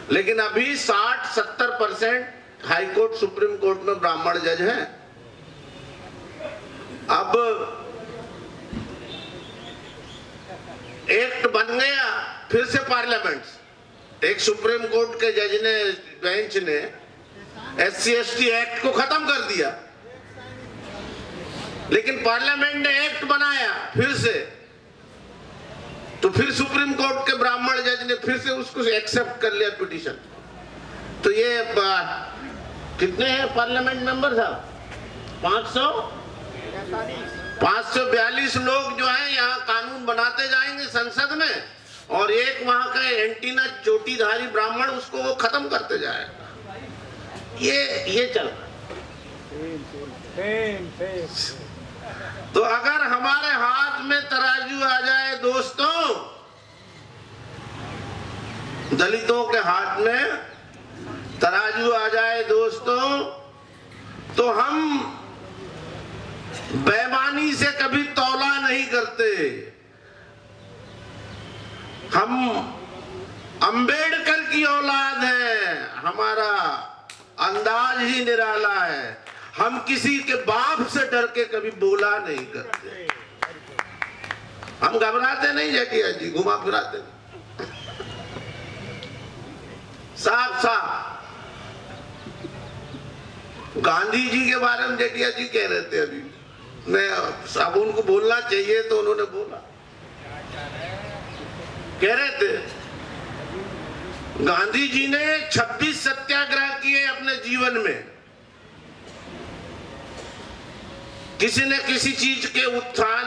लेकिन अभी 60-70% high court supreme court में ब्राह्मण जज हैं। अब एक्ट बन गया, फिर से पार्लियामेंट, एक सुप्रीम कोर्ट के जज ने, बेंच ने SC/ST एक्ट को खत्म कर दिया, लेकिन पार्लियामेंट ने एक्ट बनाया फिर से, तो फिर सुप्रीम कोर्ट के ब्राह्मण जज ने फिर से उसको एक्सेप्ट कर लिया पिटीशन। तो ये कितने हैं पार्लियामेंट मेंबर साहब? 542 लोग जो हैं यहाँ कानून बनाते जाएंगे संसद में, और एक वहां का एंटीना चोटीधारी ब्राह्मण उसको वो खत्म करते जाएगा। ये चल रहा। तो अगर हमारे हाथ में तराजू आ जाए दोस्तों, दलितों के हाथ में तराजू आ जाए दोस्तों, तो हम बेईमानी से कभी तौला नहीं करते। हम अंबेडकर की औलाद है, हमारा अंदाज ही निराला है। हम किसी के बाप से डर के कभी बोला नहीं करते। हम घबराते नहीं जेठिया जी, घुमा फिराते नहीं। साफ साफ गांधी जी के बारे में जेठिया जी कह रहे थे अभी, मैं अब उनको बोलना चाहिए तो उन्होंने बोला, कह रहे थे गांधी जी ने 26 सत्याग्रह किए अपने जीवन में, किसी न किसी चीज के उत्थान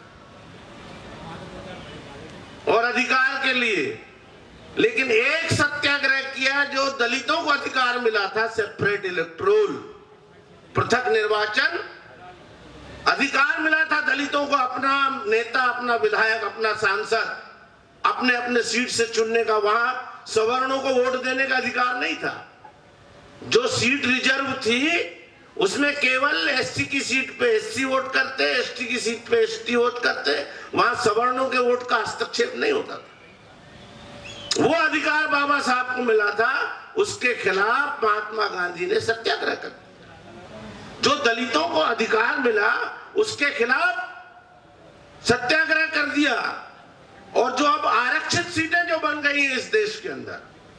और अधिकार के लिए, लेकिन एक सत्याग्रह किया जो दलितों को अधिकार मिला था, सेपरेट इलेक्टोरल, पृथक निर्वाचन अधिकार मिला था दलितों को, अपना नेता, अपना विधायक, अपना सांसद अपने अपने सीट से चुनने का। वहां सवर्णों को वोट देने का अधिकार नहीं था। जो सीट रिजर्व थी उसमें केवल SC की सीट पे SC वोट करते, ST की सीट पे ST वोट करते, वहां सवर्णों के वोट का हस्तक्षेप नहीं होता था। वो अधिकार बाबा साहब को मिला था, उसके खिलाफ महात्मा गांधी ने सत्याग्रह कर दिया। जो दलितों को अधिकार मिला उसके खिलाफ सत्याग्रह कर दिया। और जो अब आरक्षित सीटें जो बन गई है इस देश के अंदर,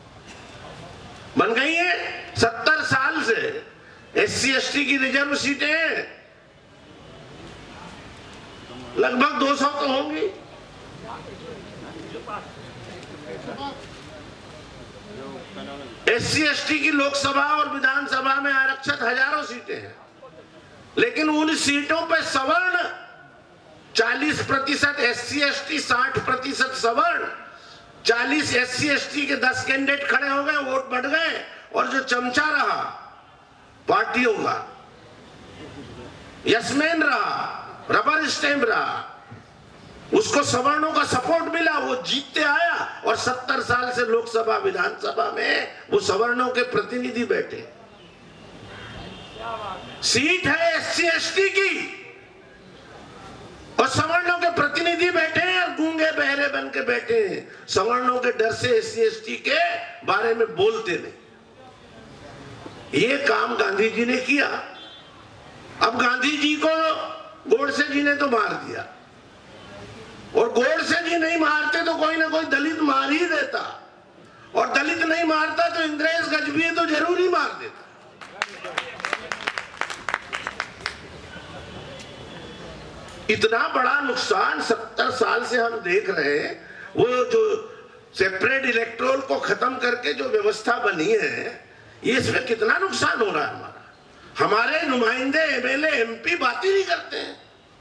बन गई है 70 साल से SC/ST की रिजर्व सीटें लगभग 200 तो होंगी। SC/ST की लोकसभा और विधानसभा में आरक्षित हजारों सीटें हैं, लेकिन उन सीटों पर सवर्ण 40% SC/ST, 60% सवर्ण, 40 SC/ST के 10 कैंडिडेट खड़े हो गए, वोट बढ़ गए, और जो चमचा रहा पार्टियों का, यशमैन रहा, रबर स्टैंप रहा, उसको सवर्णों का सपोर्ट मिला, वो जीतते आया, और 70 साल से लोकसभा विधानसभा में वो सवर्णों के प्रतिनिधि बैठे। सीट है SC/ST की और सवर्णों के प्रतिनिधि बैठे हैं, और गूंगे बहरे बन के बैठे हैं, सवर्णों के डर से SC/ST के बारे में बोलते नहीं। ये काम गांधी जी ने किया। अब गांधी जी को गोडसे जी ने तो मार दिया, और गोडसे जी नहीं मारते तो कोई ना कोई दलित मार ही देता, और दलित नहीं मारता तो इंद्रेश गजबी तो जरूर ही मार देता। इतना बड़ा नुकसान 70 साल से हम देख रहे हैं। वो जो सेपरेट इलेक्टोरल को खत्म करके जो व्यवस्था बनी है, ये इसमें कितना नुकसान हो रहा है हमारा। हमारे नुमाइंदे MLA MP बात ही नहीं करते हैं।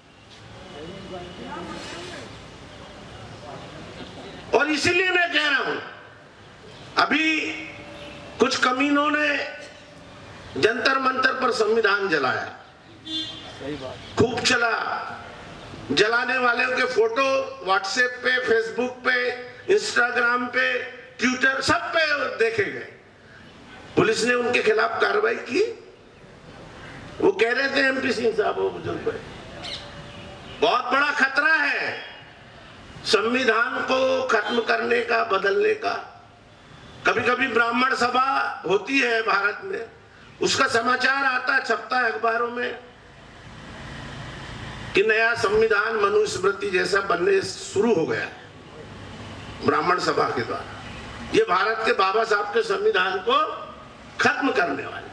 और इसीलिए मैं कह रहा हूं, अभी कुछ कमीनों ने जंतर मंतर पर संविधान जलाया, खूब चला। जलाने वाले के फोटो व्हाट्सएप पे, फेसबुक पे, इंस्टाग्राम पे, ट्विटर सब पे देखे गए। पुलिस ने उनके खिलाफ कार्रवाई की। वो कह रहे थे MP सिंह साहब, वो बुजुर्ग पे बहुत बड़ा खतरा है संविधान को खत्म करने का, बदलने का। कभी कभी ब्राह्मण सभा होती है भारत में, उसका समाचार आता है, छपता है अखबारों में कि नया संविधान मनुस्मृति जैसा बनने शुरू हो गया ब्राह्मण सभा के द्वारा। ये भारत के बाबा साहब के संविधान को खत्म करने वाले,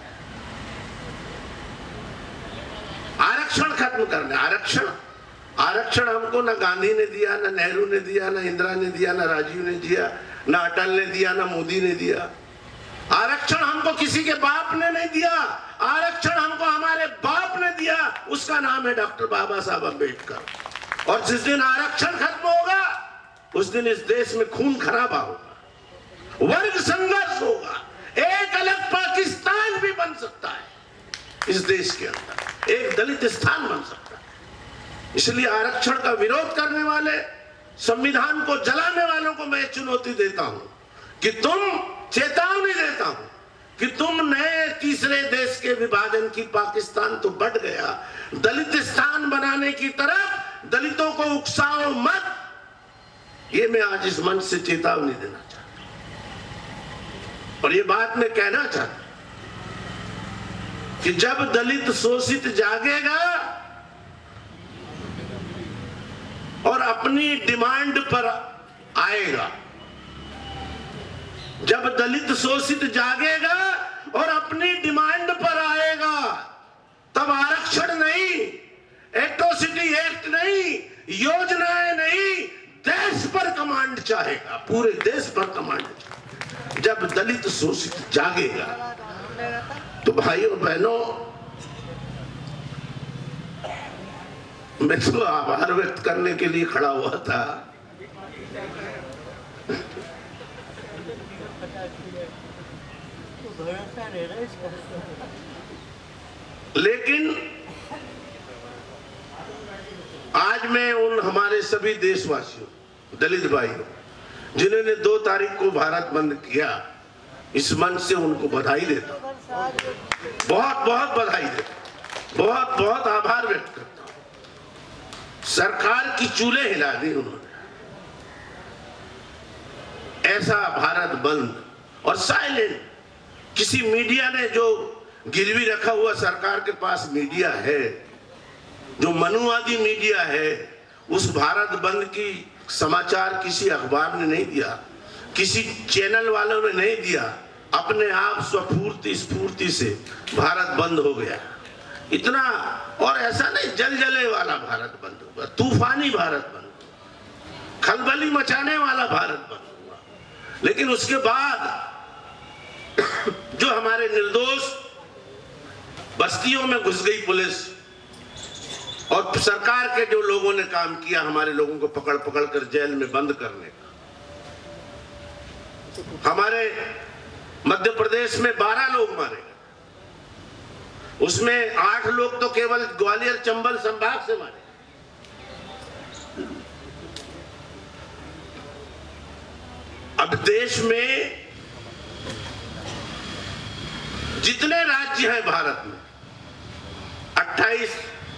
आरक्षण खत्म करने। आरक्षण हमको ना गांधी ने दिया, ना नेहरू ने दिया, ना इंदिरा ने दिया, ना राजीव ने दिया, ना अटल ने दिया, ना मोदी ने दिया। आरक्षण हमको किसी के बाप ने नहीं दिया, आरक्षण हमको हमारे बाप ने दिया, उसका नाम है डॉक्टर बाबा साहब अम्बेडकर। और जिस दिन आरक्षण खत्म होगा उस दिन इस देश में खून खराबा होगा, वर्ग संघर्ष होगा, एक अलग पाकिस्तान भी बन सकता है इस देश के अंदर, एक दलित स्थान बन सकता है। इसलिए आरक्षण का विरोध करने वाले, संविधान को जलाने वालों को मैं चुनौती देता हूं कि चेतावनी देता हूं कि तुम नए तीसरे देश के विभाजन की, पाकिस्तान तो बढ़ गया, दलित स्थान बनाने की तरफ दलितों को उकसाओ मत। ये मैं आज इस मंच से चेतावनी देना चाहता हूं। और ये बात मैं कहना चाहता हूं कि जब दलित शोषित जागेगा और अपनी डिमांड पर आएगा, जब दलित शोषित जागेगा और अपनी डिमांड पर आएगा, तब आरक्षण नहीं, एट्रोसिटी एक्ट नहीं, योजनाएं नहीं, देश पर कमांड चाहेगा, पूरे देश पर कमांड चाहेगा। जब दलित शोषित जागेगा तो भाइयों बहनों, मैं तो आभार व्यक्त करने के लिए खड़ा हुआ था, लेकिन आज मैं उन हमारे सभी देशवासियों, दलित भाइयों, जिन्होंने 2 तारीख को भारत बंद किया, इस मंच से उनको बधाई देता हूं, बहुत बहुत बधाई देता हूं, बहुत बहुत आभार व्यक्त करता हूं। सरकार की चूल्हे हिला दी उन्होंने। ऐसा भारत बंद और साइलेंट, किसी मीडिया ने जो गिरवी रखा हुआ, सरकार के पास मीडिया है, जो मनुवादी मीडिया है, उस भारत बंद की समाचार किसी अखबार ने नहीं दिया, किसी चैनल वालों ने नहीं दिया, अपने आप स्फूर्ति से भारत बंद हो गया। इतना, और ऐसा नहीं जलजले वाला भारत बंद हुआ, तूफानी भारत बंद हुआ, खलबली मचाने वाला भारत बंद हुआ। लेकिन उसके बाद जो हमारे निर्दोष बस्तियों में घुस गई पुलिस और सरकार के जो लोगों ने काम किया, हमारे लोगों को पकड़ पकड़ कर जेल में बंद करने का। हमारे मध्य प्रदेश में 12 लोग मारे गए, उसमें 8 लोग तो केवल ग्वालियर चंबल संभाग से मारे। अब देश में जितने राज्य हैं भारत में, 28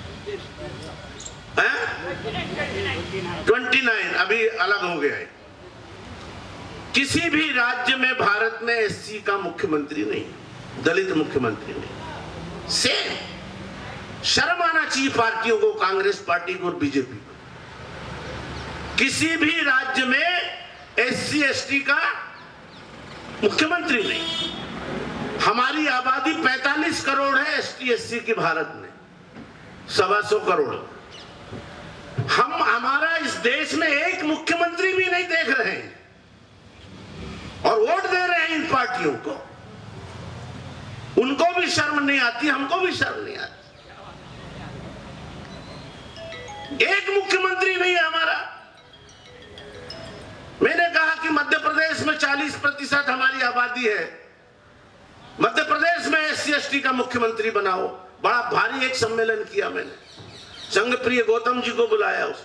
29 अभी अलग हो गया है। किसी भी राज्य में भारत में एससी का मुख्यमंत्री नहीं, दलित मुख्यमंत्री नहीं। सेम शर्म आना चाहिए पार्टियों को, कांग्रेस पार्टी को और बीजेपी को। किसी भी राज्य में एससी एसटी का मुख्यमंत्री नहीं। हमारी आबादी 45 करोड़ है एसटी एससी की भारत में, 125 करोड़। हमारा इस देश में एक मुख्यमंत्री भी नहीं देख रहे हैं और वोट दे रहे हैं इन पार्टियों को। उनको भी शर्म नहीं आती, हमको भी शर्म नहीं आती। एक मुख्यमंत्री नहीं है हमारा। मैंने कहा कि मध्य प्रदेश में 40% हमारी आबादी है, मध्य प्रदेश में एससी एसटी का मुख्यमंत्री बनाओ। बड़ा भारी एक सम्मेलन किया मैंने, संघ प्रिय गौतम जी को बुलाया, उसमें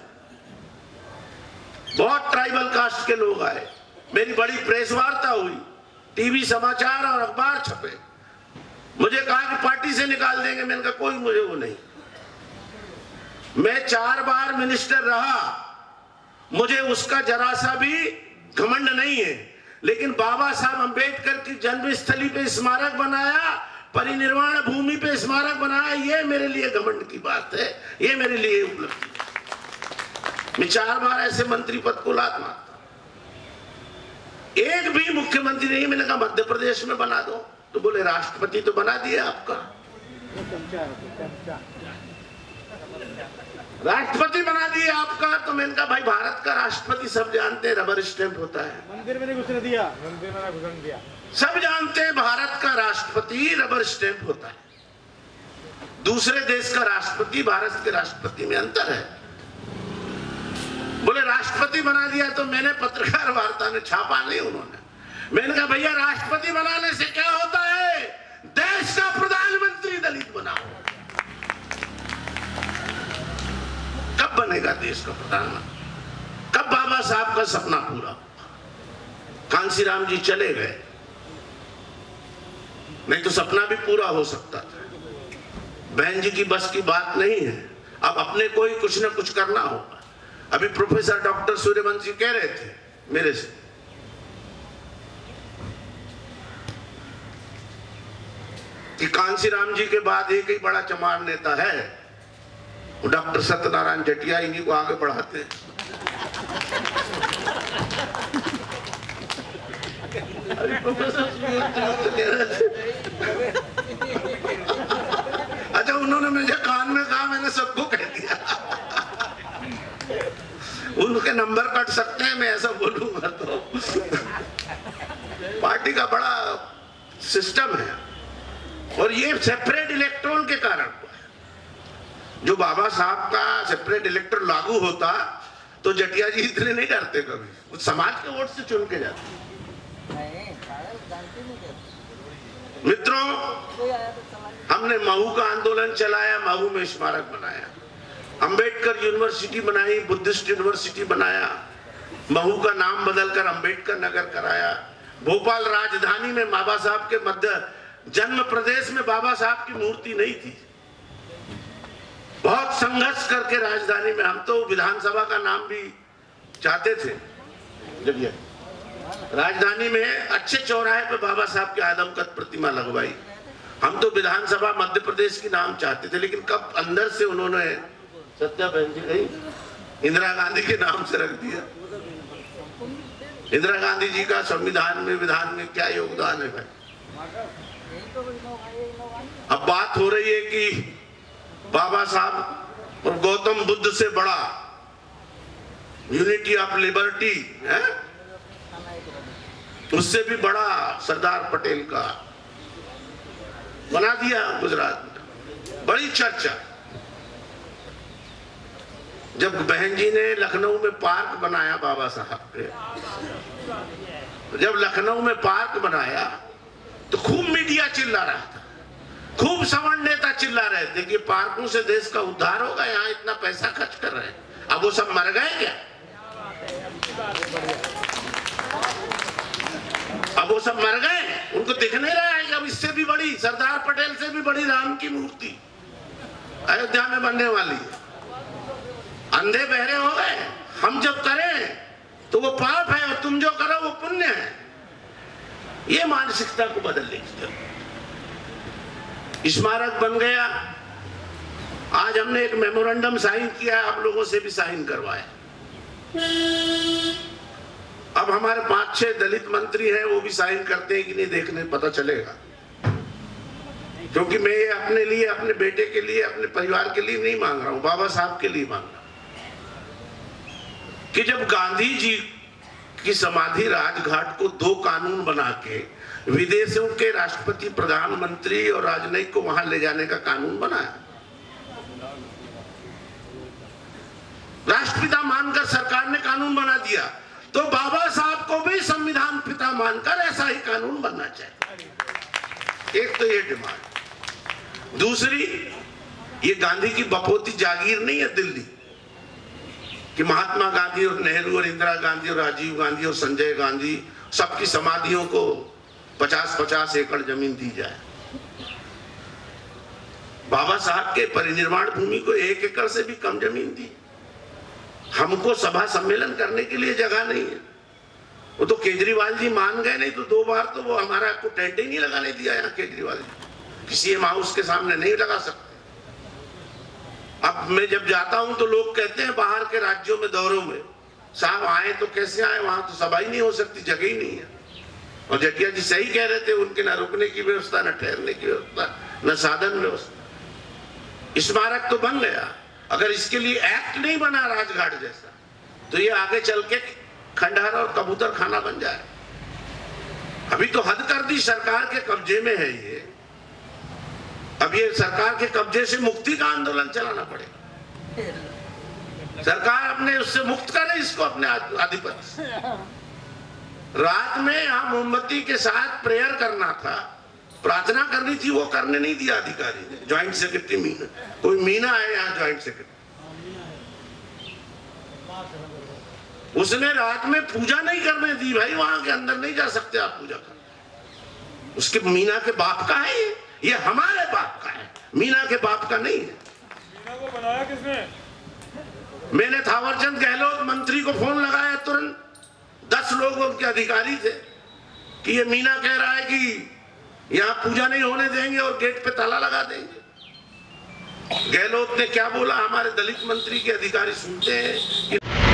बहुत ट्राइबल कास्ट के लोग आए, मेरी बड़ी प्रेस वार्ता हुई, टीवी समाचार और अखबार छपे। मुझे कहा कि पार्टी से निकाल देंगे, मैंने कहा कोई मुझे वो नहीं। मैं 4 बार मिनिस्टर रहा, मुझे उसका जरा सा भी घमंड नहीं है। लेकिन बाबा साहब अंबेडकर की जन्मस्थली पे स्मारक बनाया, परिनिर्वाण भूमि पे स्मारक बनाया, ये मेरे लिए घमंड की बात है, ये मेरे लिए उपलब्धि है। मैं 4 बार ऐसे मंत्री पद को लात मारता, एक भी मुख्यमंत्री नहीं। मैंने कहा मध्य प्रदेश में बना दो, तो बोले राष्ट्रपति तो बना दिया आपका, राष्ट्रपति बना दिया आपका। तो मैंने कहा भाई भारत का राष्ट्रपति सब जानते हैं रबर स्टैंप होता है, मंदिर में नहीं घुसने दिया, मंदिर में घुसने दिया। सब जानते हैं भारत का राष्ट्रपति रबर स्टैंप होता है, दूसरे देश का राष्ट्रपति भारत के राष्ट्रपति में अंतर है। बोले राष्ट्रपति बना दिया, तो मैंने पत्रकार वार्ता में छापा नहीं उन्होंने, मैंने कहा भैया राष्ट्रपति बनाने से क्या होता है, देश का प्रधानमंत्री दलित बनाओ। कब बनेगा देश का प्रधानमंत्री, कब बाबा साहब का सपना पूरा? कांसीराम जी चले गए, नहीं तो सपना भी पूरा हो सकता था। बहन जी की बस की बात नहीं है, अब अपने को ही कुछ ना कुछ करना होगा। अभी प्रोफेसर डॉक्टर सूर्यवंशी कह रहे थे मेरे से कि कांसीराम जी के बाद एक ही बड़ा चमार नेता है, वो डॉक्टर सत्यनारायण जटिया, इन्हीं को आगे बढ़ाते हैं। अच्छा उन्होंने मुझे कान में कहा, मैंने सबको कह दिया। उनके नंबर कट सकते हैं, मैं ऐसा बोलूंगा तो। पार्टी का बड़ा सिस्टम है, और ये सेपरेट इलेक्ट्रोल के कारण जो बाबा साहब का सेपरेट इलेक्टर लागू होता तो जटिया जी इतने नहीं डरते कभी, वो समाज के वोट से चुन के जाते। मित्रों, हमने महू का आंदोलन चलाया, महू में स्मारक बनाया, अंबेडकर यूनिवर्सिटी बनाई, बुद्धिस्ट यूनिवर्सिटी बनाया, महू का नाम बदलकर अंबेडकर नगर कराया, भोपाल राजधानी में बाबा साहब के मध्य जन्म प्रदेश में बाबा साहब की मूर्ति नहीं थी, बहुत संघर्ष करके राजधानी में, हम तो विधानसभा का नाम भी चाहते थे, जब राजधानी में अच्छे चौराहे पे बाबा साहब की आदमकद प्रतिमा लगवाई, हम तो विधानसभा मध्य प्रदेश की नाम चाहते थे, लेकिन कब अंदर से उन्होंने सत्या बहन जी नहीं इंदिरा गांधी के नाम से रख दिया। इंदिरा गांधी जी का संविधान में विधान में क्या योगदान है भाई। अब बात हो रही है कि बाबा साहब और गौतम बुद्ध से बड़ा यूनिटी ऑफ लिबर्टी है, उससे भी बड़ा सरदार पटेल का बना दिया गुजरात में, बड़ी चर्चा। जब बहन जी ने लखनऊ में पार्क बनाया बाबा साहब के, जब लखनऊ में पार्क बनाया तो खूब मीडिया चिल्ला रहा था, खूब सवर्ण नेता चिल्ला रहे थे कि पार्कों से देश का उद्धार होगा, यहाँ इतना पैसा खर्च कर रहे हैं। अब वो सब मर गए क्या? अब वो सब मर गए, उनको दिख नहीं रहा है कि अब इससे भी बड़ी, सरदार पटेल से भी बड़ी राम की मूर्ति अयोध्या में बनने वाली है। अंधे बहरे हो गए, हम जब करें तो वो पाप है और तुम जो करो वो पुण्य है। ये मानसिकता को बदलने की जरूरत। स्मारक बन गया, आज हमने एक मेमोरेंडम साइन किया, आप लोगों से भी साइन करवाया। अब हमारे 5-6 दलित मंत्री हैं, वो भी साइन करते हैं कि नहीं, देखने पता चलेगा। क्योंकि मैं ये अपने लिए, अपने बेटे के लिए, अपने परिवार के लिए नहीं मांग रहा हूं, बाबा साहब के लिए मांग रहा हूं कि जब गांधी जी की समाधि राजघाट को 2 कानून बना के विदेशों के राष्ट्रपति, प्रधानमंत्री और राजनयिक को वहां ले जाने का कानून बनाया, राष्ट्रपिता मानकर सरकार ने कानून बना दिया, तो बाबा साहब को भी संविधान पिता मानकर ऐसा ही कानून बनना चाहिए। एक तो ये डिमांड। दूसरी, ये गांधी की बपोती जागीर नहीं है दिल्ली कि महात्मा गांधी और नेहरू और इंदिरा गांधी और राजीव गांधी और संजय गांधी सबकी समाधियों को 50-50 एकड़ जमीन दी जाए। बाबा साहब के परिनिर्वाण भूमि को 1 एकड़ से भी कम जमीन दी। हमको सभा सम्मेलन करने के लिए जगह नहीं है, वो तो केजरीवाल जी मान गए, नहीं तो 2 बार तो वो हमारा को टेंट ही नहीं लगाने दिया यहाँ केजरीवाल जी, किसी हाउस के सामने नहीं लगा सकते। अब मैं जब जाता हूं तो लोग कहते हैं बाहर के राज्यों में दौरों में, साहब आए तो कैसे आए, वहां तो सभा ही नहीं हो सकती, जगह ही नहीं है। और जटिया जी सही कह रहे थे, उनके ना रुकने की व्यवस्था, न ठहरने की व्यवस्था, न साधन व्यवस्था। स्मारक तो बन गया, अगर इसके लिए एक्ट नहीं बना राजघाट जैसा, तो ये आगे चल के खंडहर और कबूतर खाना बन जाए। अभी तो हद कर दी, सरकार के कब्जे में है ये। अब ये सरकार के कब्जे से मुक्ति का आंदोलन चलाना पड़ेगा, सरकार अपने उससे मुक्त करे इसको, अपने आधिपत्य से। रात में यहां मोमबत्ती के साथ प्रेयर करना था, प्रार्थना करनी थी, वो करने नहीं दिया अधिकारी ने। ज्वाइंट सेक्रेटरी मीना, कोई मीना है यहाँ ज्वाइंट सेक्रेटरी, उसने रात में पूजा नहीं करने दी। भाई वहां के अंदर नहीं जा सकते आप पूजा करने, उसके मीना के बाप का है ये हमारे बाप का है, मीना के बाप का नहीं है। मीना को बनाया किसने? मैंने थावरचंद गहलोत मंत्री को फोन लगाया, तुरंत 10 लोग उनके अधिकारी थे कि ये मीना कह रहा है कि यहाँ पूजा नहीं होने देंगे और गेट पे ताला लगा देंगे। गहलोत ने क्या बोला, हमारे दलित मंत्री के अधिकारी सुनते हैं कि